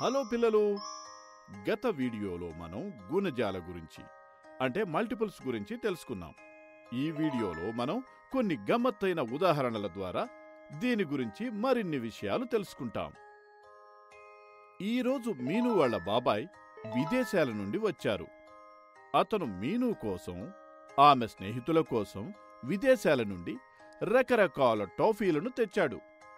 Hello పిల్లలు, గత వీడియోలో మనం గుణజాల గురించి అంటే మల్టిపుల్స్ గురించి తెలుసుకున్నాం. ఈ వీడియోలో మనం కొన్ని గమ్మత్తైన ఉదాహరణల ద్వారా దీని గురించి మరిన్ని విషయాలు తెలుసుకుంటాం. ఈరోజు మీను వాళ్ళ బాబాయ్ విదేశాల నుండి వచ్చారు. అతను మీను కోసం, ఆమె స్నేహితుల కోసం విదేశాల నుండి రకరకాల టాఫీలను తెచ్చాడు.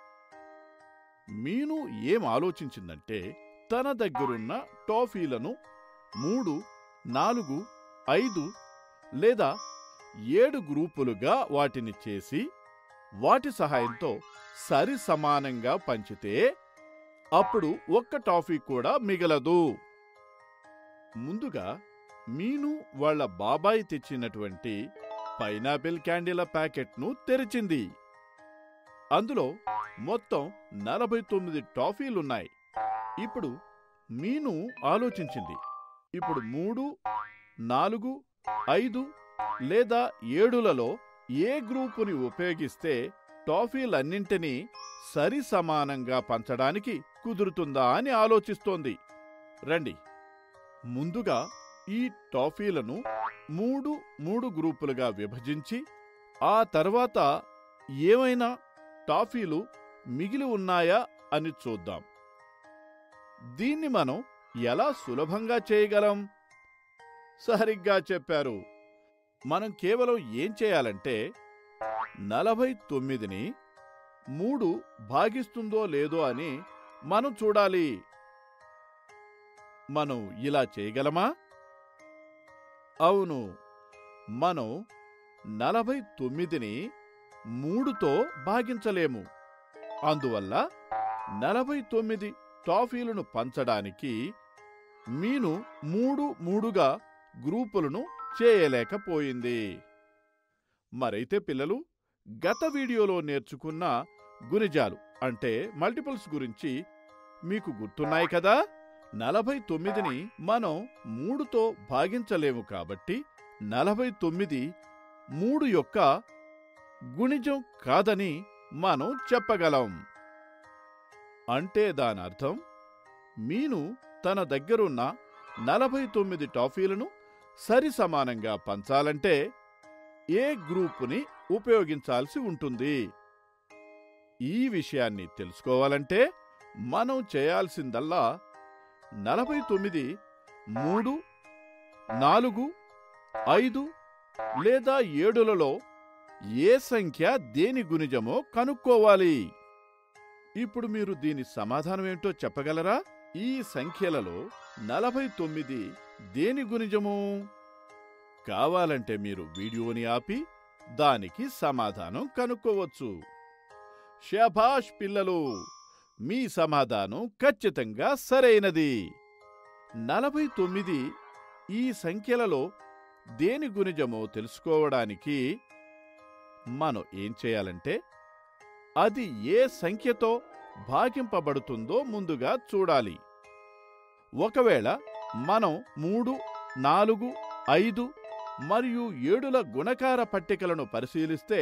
మీను ఏం ఆలోచించిందంటే, తన దగ్గరున్న టాఫీలను 3, 4, 5 లేదా 7 గ్రూపులుగా వాటిని చేసి వాటి సహాయంతో సరి సమానంగా పంచితే అప్పుడు ఒక్క టాఫీ కూడా మిగలదు. ముందుగా మీను వాళ్ళ బాబాయ్ తెచ్చినటువంటి పైనాపిల్ క్యాండీల ప్యాకెట్ను తెరిచింది. అందులో మొత్తం 49 టాఫీలున్నాయి. ఇప్పుడు మీను ఆలోచించింది, ఇప్పుడు 3, 4, 5 లేదా 7లలో ఏ గ్రూపుని ఉపయోగిస్తే టాఫీలన్నింటినీ సరి సమానంగా పంచడానికి కుదురుతుందా అని ఆలోచిస్తోంది. రండి, ముందుగా ఈ టాఫీలను 3 గ్రూపులుగా విభజించి ఆ తర్వాత ఏమైనా టాఫీలు మిగిలి ఉన్నాయా అని చూద్దాం. దీన్ని మనం ఎలా సులభంగా చేయగలం? సరిగ్గా చెప్పారు. మనం కేవలం ఏం చేయాలంటే 49ని 3 భాగిస్తుందో లేదో అని మనం చూడాలి. మనం ఇలా చేయగలమా? అవును, మనం 49ని 3తో భాగించలేము. అందువల్ల 49 టాఫీలను పంచడానికి మీను 3గా గ్రూపులను చేయలేకపోయింది. మరైతే పిల్లలు, గత వీడియోలో నేర్చుకున్న గుణిజాలు అంటే మల్టిపుల్స్ గురించి మీకు గుర్తున్నాయి కదా? 49ని మనం 3తో భాగించలేము కాబట్టి 49 3 యొక్క గుణిజం కాదని మనం చెప్పగలం. అంటే దానర్థం మీను తన దగ్గరున్న 49 టాఫీలను సరి సమానంగా పంచాలంటే ఏ గ్రూపుని ఉపయోగించాల్సి ఉంటుంది. ఈ విషయాన్ని తెలుసుకోవాలంటే మనం చేయాల్సిందల్లా 49 3, 4, 5 లేదా 7లలో ఏ సంఖ్య దేని గుణిజమో కనుక్కోవాలి. ఇప్పుడు మీరు దీని సమాధానమేంటో చెప్పగలరా? ఈ సంఖ్యలలో 49 దేని గుణిజము? కావాలంటే మీరు వీడియోని ఆపి దానికి సమాధానం కనుక్కోవచ్చు. శభాష్ పిల్లలు, మీ సమాధానం ఖచ్చితంగా సరైనది. 49 ఈ సంఖ్యలలో దేని గుణిజమో తెలుసుకోవడానికి మనం ఏం చేయాలంటే, అది ఏ సంఖ్యతో భాగింపబడుతుందో ముందుగా చూడాలి. ఒకవేళ మనం 3, 4, 5 మరియు 7ల గుణకార పట్టికలను పరిశీలిస్తే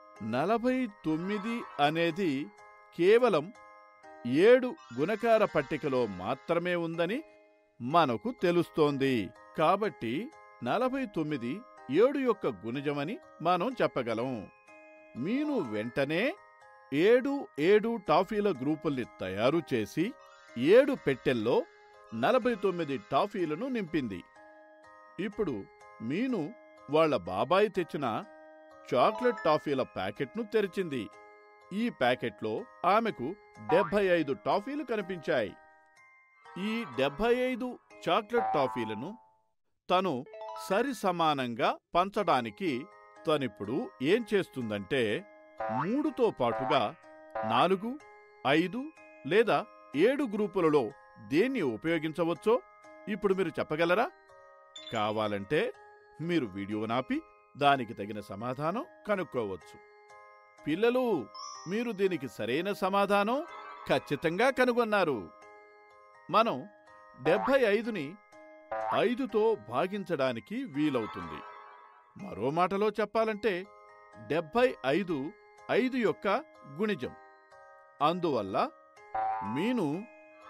49 అనేది కేవలం 7 గుణకార పట్టికలో మాత్రమే ఉందని మనకు తెలుస్తోంది. కాబట్టి 49 7 యొక్క గుణిజమని మనం చెప్పగలం. మీను వెంటనే 7 టాఫీల గ్రూపుల్ని తయారు చేసి 7 పెట్టెల్లో 49 టాఫీలను నింపింది. ఇప్పుడు మీను వాళ్ళ బాబాయ్ తెచ్చిన చాక్లెట్ టాఫీల ప్యాకెట్ను తెరిచింది. ఈ ప్యాకెట్లో ఆమెకు 75 టాఫీలు కనిపించాయి. ఈ 75 చాక్లెట్ టాఫీలను తను సరి సమానంగా పంచడానికి తనిప్పుడు ఏం చేస్తుందంటే 3తో పాటుగా 4, 5 లేదా 7 గ్రూపులలో దేన్ని ఉపయోగించవచ్చో ఇప్పుడు మీరు చెప్పగలరా? కావాలంటే మీరు వీడియోనాపి దానికి తగిన సమాధానం కనుక్కోవచ్చు. పిల్లలు, మీరు దీనికి సరైన సమాధానం ఖచ్చితంగా కనుగొన్నారు. మనం 75ని 5తో భాగించడానికి వీలవుతుంది. మరో మాటలో చెప్పాలంటే 75 5 యొక్క గుణిజం. అందువల్ల మీను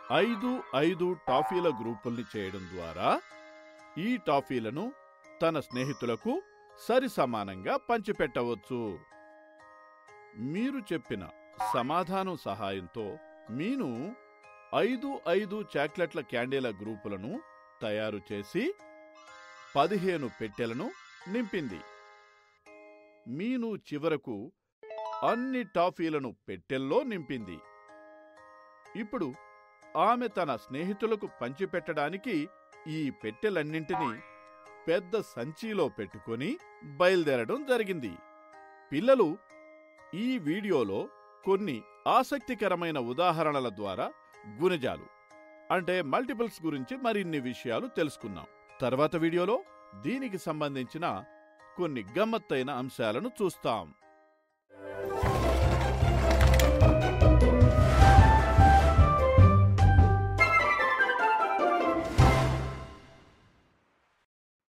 5 టాఫీల గ్రూపుల్ని చేయడం ద్వారా ఈ టాఫీలను తన స్నేహితులకు సరిసమానంగా పంచిపెట్టవచ్చు. మీరు చెప్పిన సమాధానం సహాయంతో మీను 5 చాక్లెట్ల క్యాండీల గ్రూపులను తయారు చేసి 15 పెట్టెలను నింపింది. మీను చివరకు అన్ని టాఫీలను పెట్టెల్లో నింపింది. ఇప్పుడు ఆమె తన స్నేహితులకు పంచిపెట్టడానికి ఈ పెట్టెలన్నింటినీ పెద్ద సంచిలో పెట్టుకొని బయలుదేరడం జరిగింది. పిల్లలు, ఈ వీడియోలో కొన్ని ఆసక్తికరమైన ఉదాహరణల ద్వారా గుణిజాలు అంటే మల్టిపుల్స్ గురించి మరిన్ని విషయాలు తెలుసుకున్నాం. తర్వాత వీడియోలో దీనికి సంబంధించిన కొన్ని గమ్మత్తైన అంశాలను చూస్తాం.